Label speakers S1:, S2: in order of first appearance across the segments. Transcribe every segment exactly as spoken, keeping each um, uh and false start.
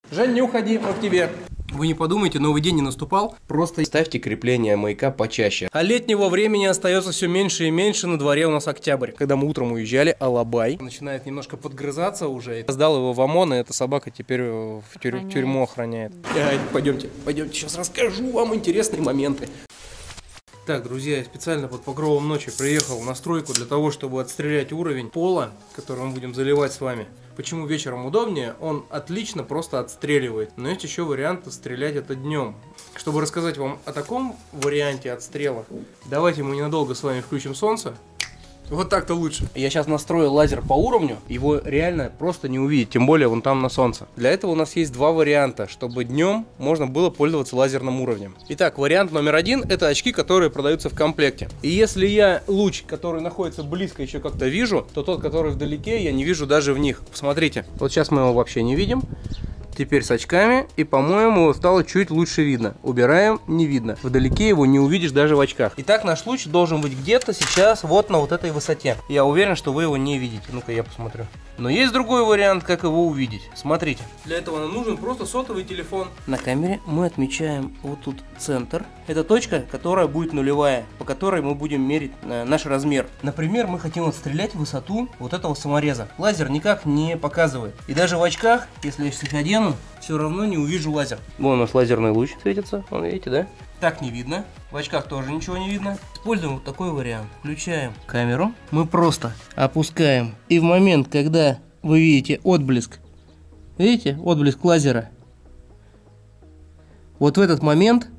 S1: Жень, не уходи, мы к тебе. Вы не подумайте, новый день не наступал. Просто ставьте крепление маяка почаще. А летнего времени остается все меньше и меньше. На дворе у нас октябрь. Когда мы утром уезжали, Алабай начинает немножко подгрызаться уже. Я сдал его в ОМОН, и эта собака теперь в тюрь... тюрьму охраняет. А, пойдемте, пойдемте, сейчас расскажу вам интересные моменты. Так, друзья, я специально под покровом ночи приехал на стройку для того, чтобы отстрелять уровень пола, который мы будем заливать с вами. Почему вечером удобнее? Он отлично просто отстреливает. Но есть еще вариант стрелять это днем. Чтобы рассказать вам о таком варианте отстрела, давайте мы ненадолго с вами включим солнце. Вот так-то лучше. Я сейчас настроил лазер по уровню, его реально просто не увидеть, тем более вон там на солнце. Для этого у нас есть два варианта, чтобы днем можно было пользоваться лазерным уровнем. Итак, вариант номер один — это очки, которые продаются в комплекте. И если я луч, который находится близко, еще как-то вижу, то тот, который вдалеке, я не вижу даже в них. Посмотрите, вот сейчас мы его вообще не видим. Теперь с очками, и, по-моему, стало чуть лучше видно. Убираем, не видно. Вдалеке его не увидишь даже в очках. Итак, наш луч должен быть где-то сейчас вот на вот этой высоте. Я уверен, что вы его не видите. Ну-ка, я посмотрю. Но есть другой вариант, как его увидеть. Смотрите. Для этого нам нужен просто сотовый телефон. На камере мы отмечаем вот тут центр. Это точка, которая будет нулевая, по которой мы будем мерить э, наш размер. Например, мы хотим отстрелять высоту вот этого самореза. Лазер никак не показывает. И даже в очках, если я сейчас одену, все равно не увижу лазер. Вон у нас лазерный луч светится. Вон, видите, да? Так не видно. В очках тоже ничего не видно. Используем вот такой вариант. Включаем камеру. Мы просто опускаем. И в момент, когда вы видите отблеск, видите, отблеск лазера, вот в этот момент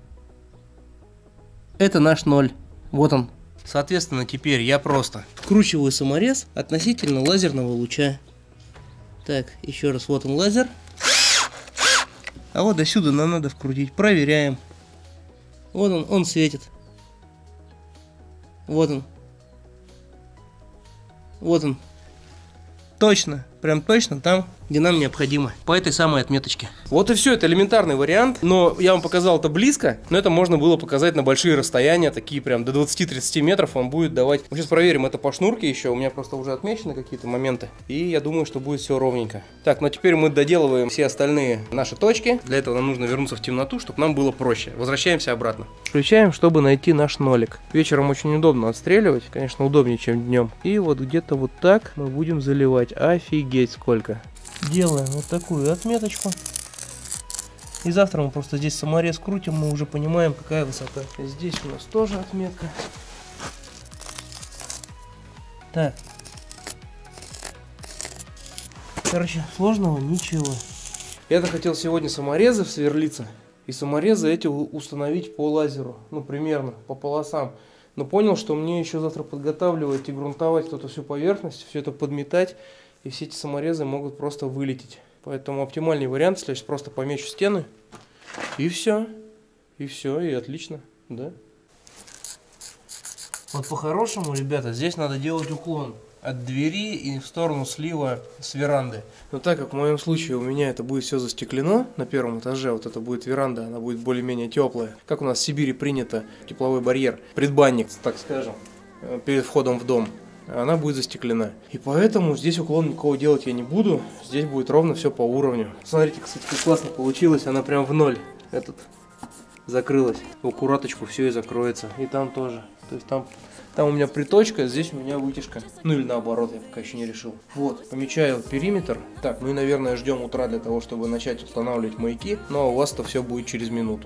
S1: это наш ноль. Вот он. Соответственно, теперь я просто вкручиваю саморез относительно лазерного луча. Так, еще раз, вот он лазер. А вот до сюда нам надо вкрутить. Проверяем. Вот он, он светит. Вот он. Вот он. Точно, прям точно там, где нам необходимо. По этой самой отметочке. Вот и все, это элементарный вариант. Но я вам показал это близко, но это можно было показать на большие расстояния, такие прям до двадцати-тридцати метров он будет давать. Мы сейчас проверим это по шнурке еще, у меня просто уже отмечены какие-то моменты. И я думаю, что будет все ровненько. Так, ну теперь мы доделываем все остальные наши точки. Для этого нам нужно вернуться в темноту, чтобы нам было проще. Возвращаемся обратно. Включаем, чтобы найти наш нолик. Вечером очень удобно отстреливать, конечно, удобнее, чем днем. И вот где-то вот так мы будем заливать. Офигеть сколько. Делаем вот такую отметочку. И завтра мы просто здесь саморез крутим, мы уже понимаем, какая высота. Здесь у нас тоже отметка. Так. Короче, сложного ничего. Я-то хотел сегодня саморезы сверлиться. И саморезы эти установить по лазеру. Ну, примерно, по полосам. Но понял, что мне еще завтра подготавливать и грунтовать эту всю поверхность, все это подметать. И все эти саморезы могут просто вылететь. Поэтому оптимальный вариант, если я сейчас просто помечу стены. И все. И все, и отлично. Да? Вот по-хорошему, ребята, здесь надо делать уклон от двери и в сторону слива с веранды. Но так как в моем случае у меня это будет все застеклено на первом этаже, вот это будет веранда, она будет более-менее теплая. Как у нас в Сибири принято, тепловой барьер, предбанник, так скажем, перед входом в дом. Она будет застеклена. И поэтому здесь уклон никакого делать я не буду. Здесь будет ровно все по уровню. Смотрите, кстати, как классно получилось. Она прям в ноль этот закрылась. В аккураточку все и закроется. И там тоже. То есть там, там у меня приточка, здесь у меня вытяжка. Ну или наоборот, я пока еще не решил. Вот, помечаю периметр. Так, ну и, наверное, ждем утра для того, чтобы начать устанавливать маяки. Но у вас-то все будет через минуту.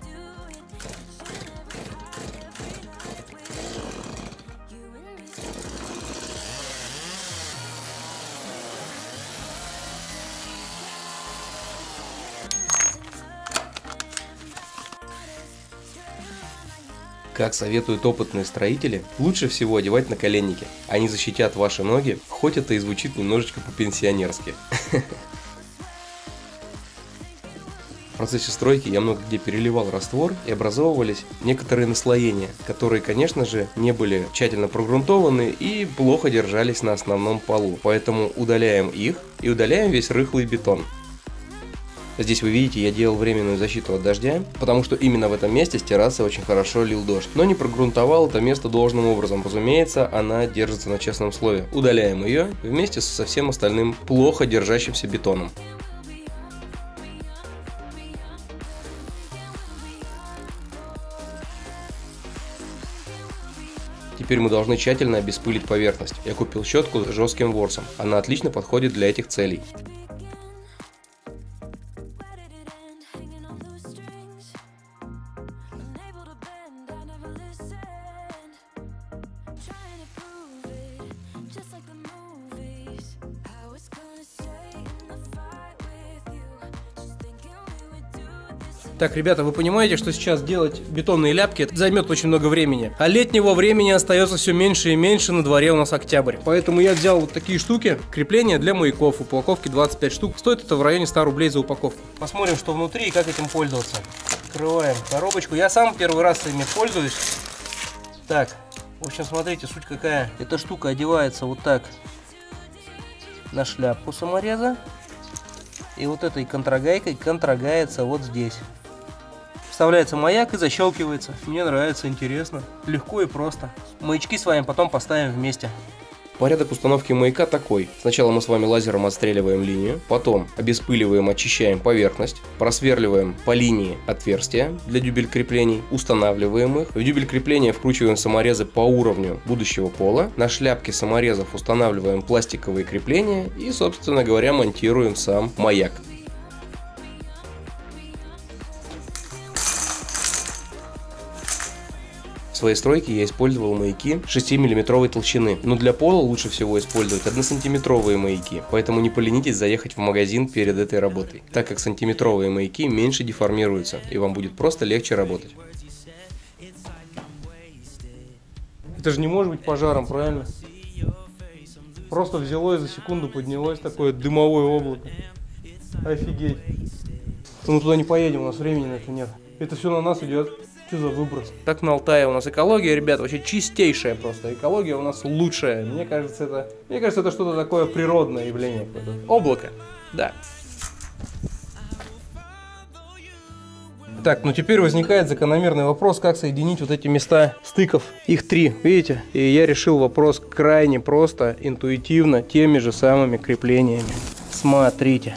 S1: Как советуют опытные строители, лучше всего одевать наколенники. Они защитят ваши ноги, хоть это и звучит немножечко по-пенсионерски. В процессе стройки я много где переливал раствор, и образовывались некоторые наслоения, которые, конечно же, не были тщательно прогрунтованы и плохо держались на основном полу. Поэтому удаляем их и удаляем весь рыхлый бетон. Здесь вы видите, я делал временную защиту от дождя, потому что именно в этом месте с террасы очень хорошо лил дождь. Но не прогрунтовал это место должным образом. Разумеется, она держится на честном слове. Удаляем ее вместе со всем остальным плохо держащимся бетоном. Теперь мы должны тщательно обеспылить поверхность. Я купил щетку с жестким ворсом. Она отлично подходит для этих целей.
S2: Так, ребята, вы понимаете, что сейчас делать бетонные ляпки это займет очень много времени. А летнего времени остается все меньше и меньше, на дворе у нас октябрь. Поэтому я взял вот такие штуки, крепления для маяков, упаковки двадцать пять штук. Стоит это в районе ста рублей за упаковку. Посмотрим, что внутри и как этим пользоваться. Открываем коробочку. Я сам первый раз ими пользуюсь. Так, в общем, смотрите, суть какая. Эта штука одевается вот так на шляпку самореза. И вот этой контрагайкой контрагается вот здесь. Вставляется маяк и защелкивается. Мне нравится, интересно. Легко и просто. Маячки с вами потом поставим вместе.
S1: Порядок установки маяка такой. Сначала мы с вами лазером отстреливаем линию, потом обеспыливаем, очищаем поверхность, просверливаем по линии отверстия для дюбель креплений, устанавливаем их. В дюбель крепления вкручиваем саморезы по уровню будущего пола. На шляпке саморезов устанавливаем пластиковые крепления и, собственно говоря, монтируем сам маяк. В своей стройке я использовал маяки шестимиллиметровой толщины, но для пола лучше всего использовать односантиметровые маяки, поэтому не поленитесь заехать в магазин перед этой работой, так как сантиметровые маяки меньше деформируются и вам будет просто легче работать.
S2: Это же не может быть пожаром, правильно? Просто взяло и за секунду поднялось такое дымовое облако. Офигеть. Мы туда не поедем, у нас времени на это нет. Это все на нас идет. Что за выброс? Так на Алтае у нас экология, ребят, вообще чистейшая просто. Экология у нас лучшая. Мне кажется, это, мне кажется, это что-то такое природное явление какое-то. Облако, да. Так, ну теперь возникает закономерный вопрос, как соединить вот эти места стыков. Их три, видите? И я решил вопрос крайне просто, интуитивно, теми же самыми креплениями. Смотрите.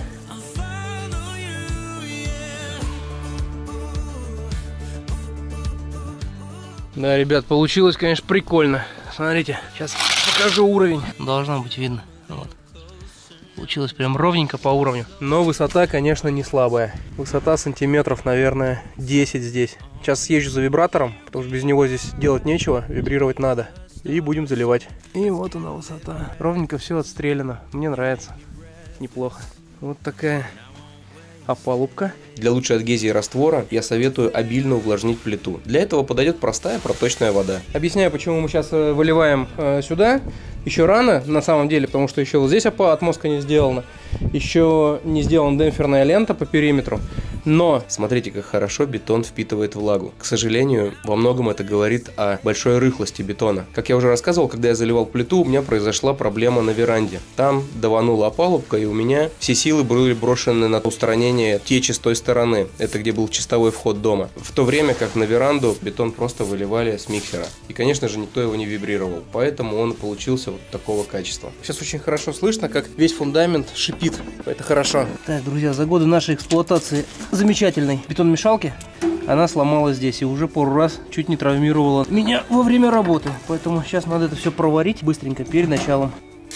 S2: Да, ребят, получилось, конечно, прикольно. Смотрите, сейчас покажу уровень. Должно быть видно. Вот. Получилось прям ровненько по уровню. Но высота, конечно, не слабая. Высота сантиметров, наверное, десять здесь. Сейчас съезжу за вибратором, потому что без него здесь делать нечего, вибрировать надо. И будем заливать. И вот она высота. Ровненько все отстреляно. Мне нравится. Неплохо. Вот такая опалубка.
S1: Для лучшей адгезии раствора я советую обильно увлажнить плиту. Для этого подойдет простая проточная вода.
S2: Объясняю, почему мы сейчас выливаем э, сюда. Еще рано, на самом деле, потому что еще вот здесь отмостка не сделана. Еще не сделана демпферная лента по периметру. Но
S1: смотрите, как хорошо бетон впитывает влагу. К сожалению, во многом это говорит о большой рыхлости бетона. Как я уже рассказывал, когда я заливал плиту, у меня произошла проблема на веранде. Там даванула опалубка, и у меня все силы были брошены на устранение течи с той стороны. Это где был чистовой вход дома. В то время как на веранду бетон просто выливали с миксера. И, конечно же, никто его не вибрировал. Поэтому он получился вот такого качества.
S2: Сейчас очень хорошо слышно, как весь фундамент шипит. Это хорошо. Так, друзья, за годы нашей эксплуатации замечательной бетономешалки она сломалась здесь и уже пару раз чуть не травмировала меня во время работы. Поэтому сейчас надо это все проварить быстренько перед началом.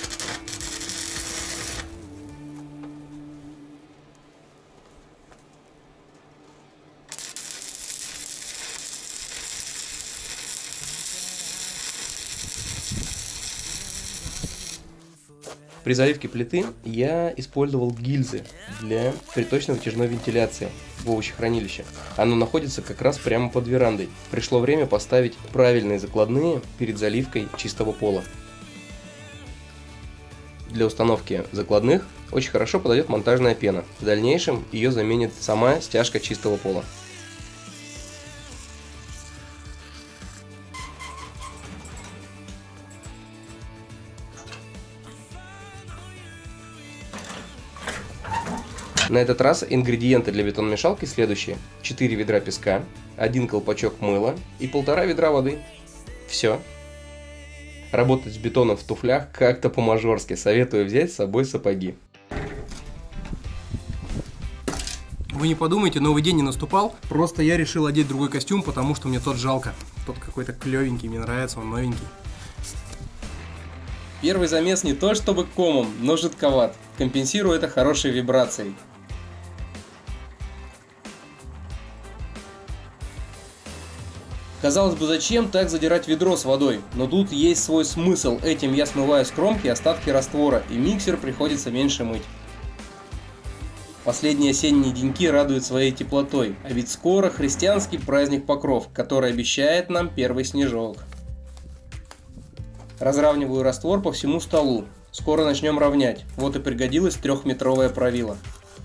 S1: При заливке плиты я использовал гильзы для приточно-вытяжной вентиляции в овощехранилище. Оно находится как раз прямо под верандой. Пришло время поставить правильные закладные перед заливкой чистого пола. Для установки закладных очень хорошо подойдет монтажная пена. В дальнейшем ее заменит сама стяжка чистого пола. На этот раз ингредиенты для бетономешалки следующие. четыре ведра песка, один колпачок мыла и полтора ведра воды. Все. Работать с бетоном в туфлях как-то по-мажорски. Советую взять с собой сапоги.
S2: Вы не подумайте, новый день не наступал. Просто я решил одеть другой костюм, потому что мне тот жалко. Тот какой-то клевенький, мне нравится, он новенький.
S1: Первый замес не то чтобы комом, но жидковат. Компенсирую это хорошей вибрацией. Казалось бы, зачем так задирать ведро с водой? Но тут есть свой смысл. Этим я смываю с кромки остатки раствора, и миксер приходится меньше мыть. Последние осенние деньки радуют своей теплотой, а ведь скоро христианский праздник Покров, который обещает нам первый снежок. Разравниваю раствор по всему столу. Скоро начнем равнять. Вот и пригодилась трехметровая правила.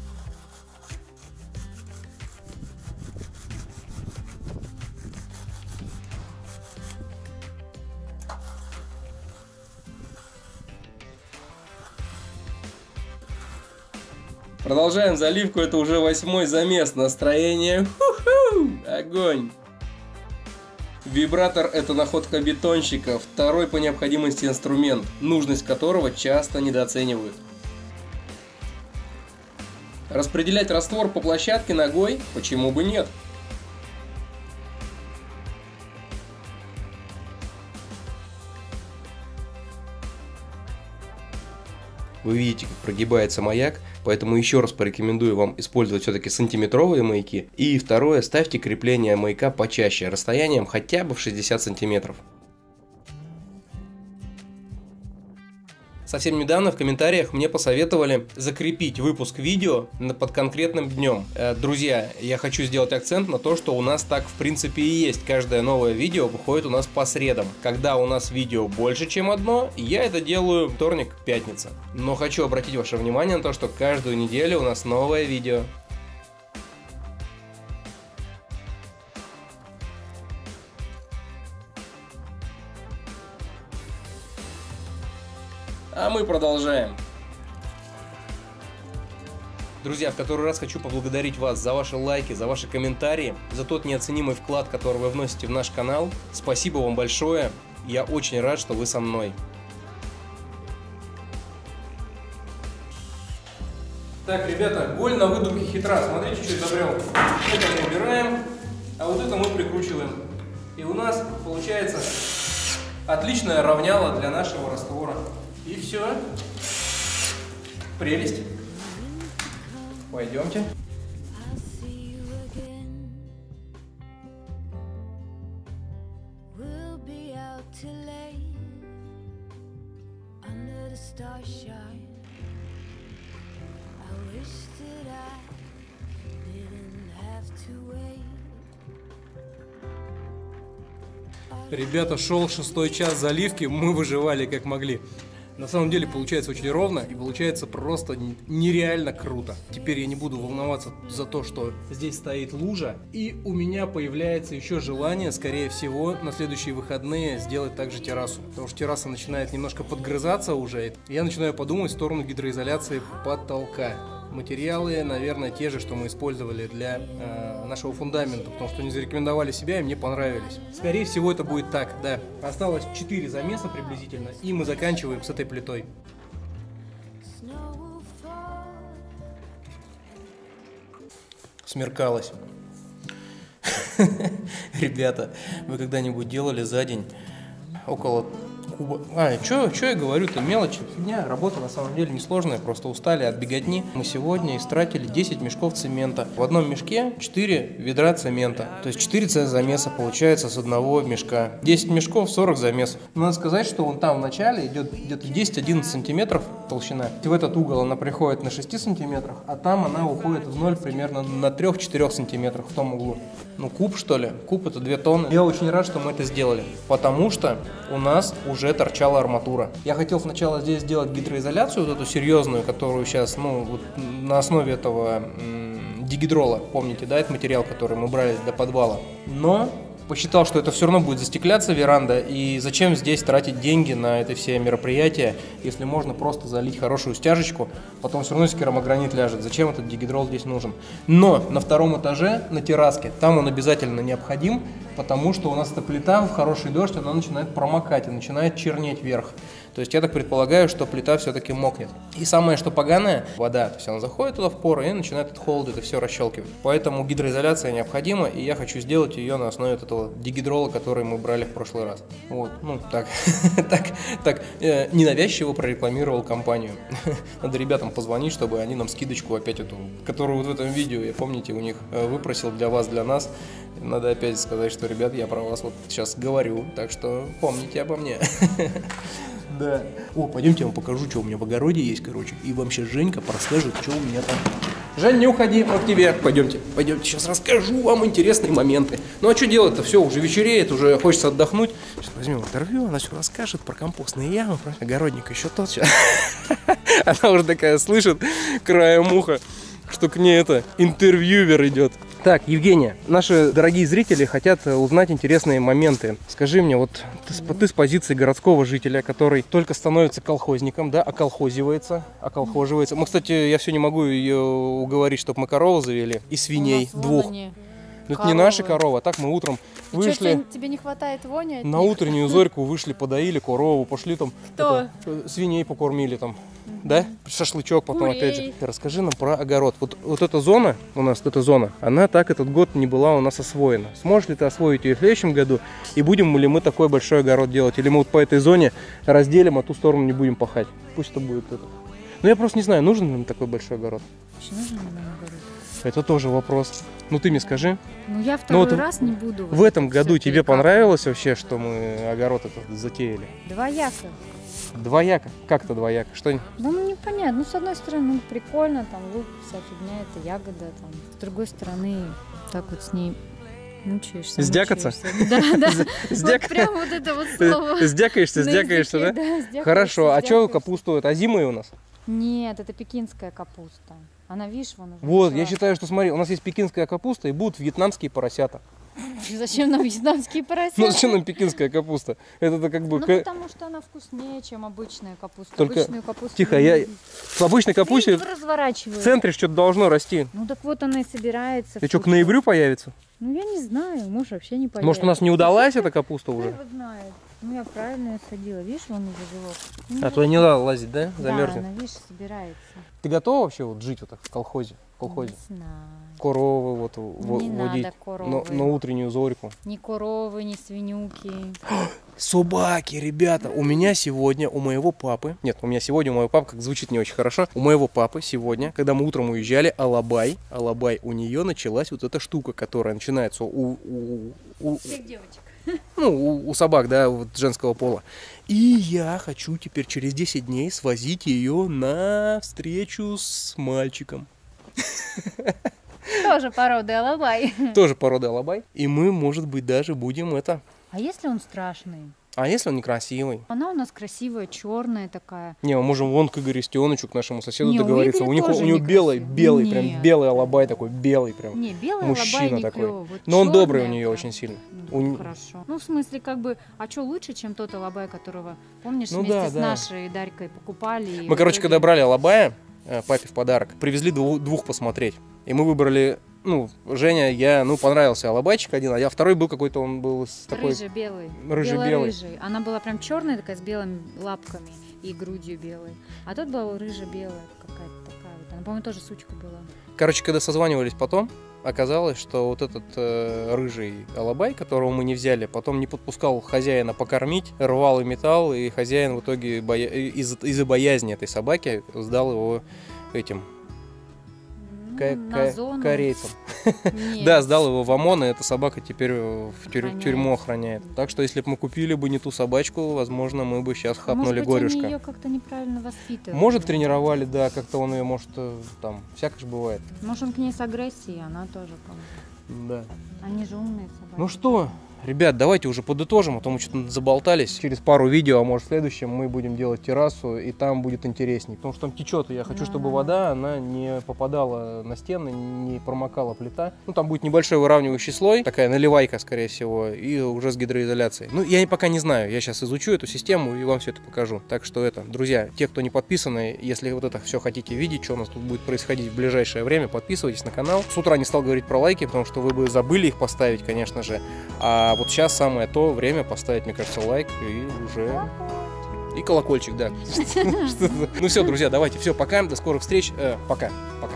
S1: Продолжаем заливку, это уже восьмой замес. Настроение ху-ху, огонь. Вибратор — это находка бетонщика, второй по необходимости инструмент, нужность которого часто недооценивают. Распределять раствор по площадке ногой? Почему бы нет? Вы видите, как прогибается маяк, поэтому еще раз порекомендую вам использовать все-таки сантиметровые маяки. И второе, ставьте крепление маяка почаще, расстоянием хотя бы в шестьдесят сантиметров. Совсем недавно в комментариях мне посоветовали закрепить выпуск видео под конкретным днем. Друзья, я хочу сделать акцент на то, что у нас так в принципе и есть. Каждое новое видео выходит у нас по средам. Когда у нас видео больше, чем одно, я это делаю вторник, пятница. Но хочу обратить ваше внимание на то, что каждую неделю у нас новое видео. А мы продолжаем. Друзья, в который раз хочу поблагодарить вас за ваши лайки, за ваши комментарии, за тот неоценимый вклад, который вы вносите в наш канал. Спасибо вам большое. Я очень рад, что вы со мной. Так, ребята, голь на выдумке хитра. Смотрите, что изобрел. Это мы убираем, а вот это мы прикручиваем. И у нас получается отличное равняло для нашего раствора. И все. Прелесть. Пойдемте. Ребята, шел шестой час заливки, мы выживали как могли. На самом деле получается очень ровно и получается просто нереально круто. Теперь я не буду волноваться за то, что здесь стоит лужа. И у меня появляется еще желание, скорее всего, на следующие выходные сделать также террасу. Потому что терраса начинает немножко подгрызаться уже. Я начинаю подумать в сторону гидроизоляции потолка. Материалы, наверное, те же, что мы использовали для э, нашего фундамента, потому что они зарекомендовали себя и мне понравились. Скорее всего, это будет так, да. Осталось четыре замеса приблизительно, и мы заканчиваем с этой плитой. Смеркалось. Ребята, вы когда-нибудь делали за день около... А, что я говорю-то, мелочи, фигня, работа на самом деле несложная, просто устали от беготни. Мы сегодня истратили десять мешков цемента. В одном мешке четыре ведра цемента, то есть четыре замеса получается с одного мешка. десять мешков, сорок замесов. Надо сказать, что вон там в начале идет где-то десять-одиннадцать сантиметров толщина. В этот угол она приходит на шести сантиметрах, а там она уходит в ноль примерно на трёх-четырёх сантиметрах в том углу. Ну, куб, что ли? Куб — это две тонны. Я очень рад, что мы это сделали, потому что у нас уже торчала арматура. Я хотел сначала здесь сделать гидроизоляцию, вот эту серьезную, которую сейчас, ну, вот на основе этого м-м, дигидрола, помните, да, это материал, который мы брали для подвала. Но посчитал, что это все равно будет застекляться веранда, и зачем здесь тратить деньги на это все мероприятия, если можно просто залить хорошую стяжечку, потом все равно если керамогранит ляжет, зачем этот дигидрол здесь нужен. Но на втором этаже, на терраске, там он обязательно необходим, потому что у нас эта плита в хороший дождь, она начинает промокать и начинает чернеть вверх. То То есть я так предполагаю, что плита все-таки мокнет. И самое, что поганое, вода. То есть она заходит туда в поры и начинает от холода это все расщелкивать. Поэтому гидроизоляция необходима, и я хочу сделать ее на основе вот этого дигидрола, который мы брали в прошлый раз. Вот, ну так, так, так, э, ненавязчиво прорекламировал компанию. Надо ребятам позвонить, чтобы они нам скидочку опять эту, которую вот в этом видео, я помните, у них выпросил для вас, для нас. Надо опять сказать, что, ребят, я про вас вот сейчас говорю, так что помните обо мне. Да. О, пойдемте я вам покажу, что у меня в огороде есть, короче. И вам сейчас Женька расскажет, что у меня там. Жень, не уходи, мы к тебе. Пойдемте, пойдемте, сейчас расскажу вам интересные моменты. Ну а что делать-то? Все, уже вечереет, уже хочется отдохнуть. Сейчас возьмем интервью, она все расскажет про компостные ямы, про огородник еще тот. Она уже такая слышит краем уха, что к ней это интервьюер идет. Так, Евгения, наши дорогие зрители хотят узнать интересные моменты. Скажи мне, вот ты, с- ты с позиции городского жителя, который только становится колхозником, да, околхозивается, околхоживается. Мы, кстати, я все не могу ее уговорить, чтобы мы корову завели и свиней
S3: У нас
S1: двух.
S3: вон они.
S1: Ну, это не наши
S3: коровы.
S1: коровы, а так мы утром
S3: И чё,
S1: вышли
S3: тебе, тебе не хватает вони от
S1: на
S3: них?
S1: утреннюю зорьку, вышли, подоили корову, пошли там,
S3: Кто?
S1: это, э, свиней покормили там, да, шашлычок потом
S3: Курей.
S1: опять же. Расскажи нам про огород. Вот, вот эта зона, у нас эта зона, она так этот год не была у нас освоена. Сможешь ли ты освоить ее в следующем году? И будем ли мы такой большой огород делать? Или мы вот по этой зоне разделим, а ту сторону не будем пахать? Пусть это будет это. Ну я просто не знаю, нужен нам такой большой огород?
S3: Вообще нужен ли нам огород?
S1: Это тоже вопрос. Ну ты мне скажи.
S3: Ну я второй
S1: вот
S3: раз не буду.
S1: В этом году
S3: всё
S1: тебе
S3: перекапывать.
S1: понравилось вообще, что мы огород этот затеяли?
S3: Двояко.
S1: Двояко? Как-то двояко? Что?
S3: Да ну непонятно. Ну с одной стороны, ну прикольно, там лук, вся фигня, это ягода, там. С другой стороны, так вот с ней мучаешься.
S1: Сдякаться?
S3: мучаешься. Да, да.
S1: Сдяк-
S3: Вот прям вот это вот слово.
S1: Сдякаешься,
S3: на
S1: сдякаешься,
S3: языке,
S1: да?
S3: сдякаешься,
S1: Хорошо, а что
S3: сдякаешься.
S1: капусту? Это озимая у нас?
S3: Нет, это пекинская капуста. Она, видишь, вон уже.
S1: Вот,
S3: начала.
S1: я считаю, что смотри, у нас есть пекинская капуста и будут вьетнамские поросята.
S3: Зачем нам вьетнамские поросята?
S1: Ну зачем нам пекинская капуста? Это как бы...
S3: Ну,
S1: ка-
S3: потому что она вкуснее, чем обычная капуста.
S1: Только-
S3: Обычную капусту
S1: Тихо,
S3: не-
S1: я... В обычной капусте
S3: Видите, разворачиваю.
S1: в центре что-то должно расти.
S3: Ну так вот она и собирается.
S1: И
S3: в
S1: что, к
S3: кучу.
S1: ноябрю появится?
S3: Ну я не знаю, может вообще не появится.
S1: Может, у нас не удалась эта капуста
S3: Кто
S1: уже?
S3: его знает? Ну я правильно ее садила, видишь, вон уже живот. Ну,
S1: А то не надо лазить, да?
S3: Да,
S1: Замерзнет.
S3: она, видишь, собирается.
S1: Ты готова вообще вот жить вот так в колхозе? В колхозе?
S3: Не знаю.
S1: Коровы вот в-
S3: Не
S1: водить
S3: надо
S1: на,
S3: коровы.
S1: на утреннюю зорьку.
S3: Ни коровы, ни свинюки.
S1: Собаки, ребята, у меня сегодня, у моего папы, нет, у меня сегодня у моего папы, как звучит не очень хорошо, у моего папы сегодня, когда мы утром уезжали, алабай, алабай, у нее началась вот эта штука, которая начинается у, у, у-
S3: Всех девочек.
S1: ну, у, у собак, да, вот женского пола. И я хочу теперь через десять дней свозить ее на встречу с мальчиком.
S3: Тоже породы алабай.
S1: Тоже порода алабай. И мы, может быть, даже будем это...
S3: А если он страшный?
S1: А если он некрасивый?
S3: Она у нас красивая, черная такая.
S1: Не, мы можем вон к Игорю Стеонычу, к нашему соседу,
S3: Не, у
S1: договориться.
S3: Игоря
S1: У, них,
S3: тоже
S1: у него белый,
S3: некрасивый.
S1: белый, прям
S3: Нет.
S1: белый алабай такой, белый прям.
S3: Не, белый
S1: Мужчина
S3: алабай не
S1: такой.
S3: клёво. Вот
S1: Но он добрый у
S3: чёрная
S1: нее
S3: прям.
S1: очень сильно.
S3: Ну,
S1: У н-
S3: хорошо. Ну, в смысле, как бы, а что лучше, чем тот алабай, которого, помнишь,
S1: Ну
S3: вместе
S1: да,
S3: с
S1: да.
S3: нашей Дарькой покупали? и
S1: Мы,
S3: в
S1: короче,
S3: итоге-
S1: когда брали алабая, э, папе в подарок, привезли дву- двух посмотреть. И мы выбрали, ну, Женя, я, ну, понравился алабайчик один, а я второй был какой-то, он был с такой...
S3: Рыжий-белый.
S1: Рыжий-белый.
S3: Бело-рыжий. Она была прям черная такая, с белыми лапками и грудью белой. А тот был рыже-белая какая-то такая вот. Она, по-моему, тоже сучка была.
S1: Короче, когда созванивались потом, оказалось, что вот этот э, рыжий алабай, которого мы не взяли, потом не подпускал хозяина покормить, рвал и металл, и хозяин в итоге боя... из- из-за боязни этой собаки сдал его этим
S3: Ну,
S1: ко-
S3: на
S1: ко-
S3: зону.
S1: корейцам.
S3: Нет.
S1: Да, сдал его в ОМОН, и эта собака теперь в тюрь-
S3: Охраняет.
S1: тюрьму охраняет. Так что, если бы мы купили бы не ту собачку, возможно, мы бы сейчас
S3: А
S1: хапнули
S3: может быть,
S1: горюшка.
S3: они ее как-то неправильно воспитывали.
S1: Может, тренировали, да, как-то он ее, может, э, там, всякое же бывает.
S3: Может, он к ней с агрессией, она тоже кому-то.
S1: Да.
S3: Они же умные собаки.
S1: Ну что, ребят, давайте уже подытожим, а то мы что-то заболтались. Через пару видео, а может в следующем, мы будем делать террасу, и там будет интересней. Потому что там течет, и я хочу, чтобы
S3: Да.
S1: вода, она не попадала на стены, не промокала плита. Ну, там будет небольшой выравнивающий слой, такая наливайка, скорее всего, и уже с гидроизоляцией. Ну, я пока не знаю, я сейчас изучу эту систему и вам все это покажу. Так что это, друзья, те, кто не подписаны, если вот это все хотите видеть, что у нас тут будет происходить в ближайшее время, подписывайтесь на канал. С утра не стал говорить про лайки, потому что вы бы забыли их поставить, конечно же. А вот сейчас самое то время поставить, мне кажется, лайк и уже И колокольчик, да. Ну все, друзья, давайте, все, пока, до скорых встреч, пока, пока.